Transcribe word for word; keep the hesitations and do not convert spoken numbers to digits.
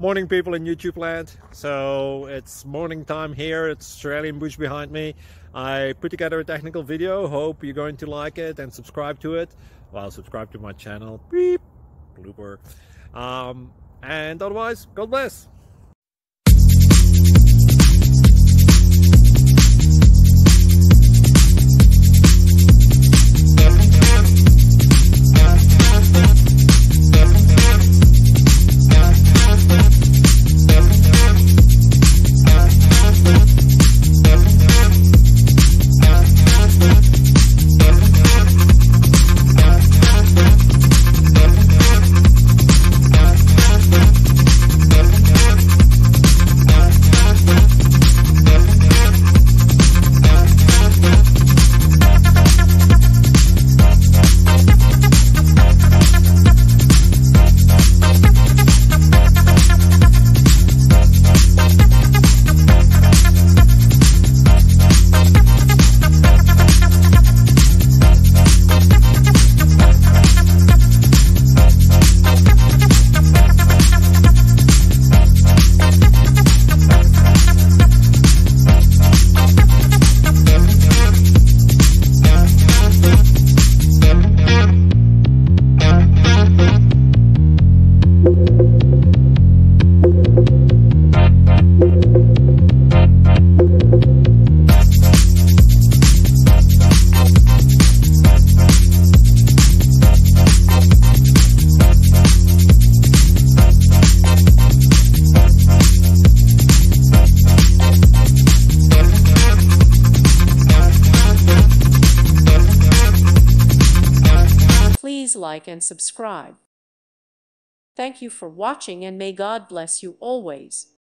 Morning, people in YouTube land. So it's morning time here. It's Australian bush behind me. I put together a technical video. Hope you're going to like it and subscribe to it. Well, subscribe to my channel. Beep. Blooper. Um, and otherwise, God bless. Please like and subscribe. Thank you for watching, and may God bless you always.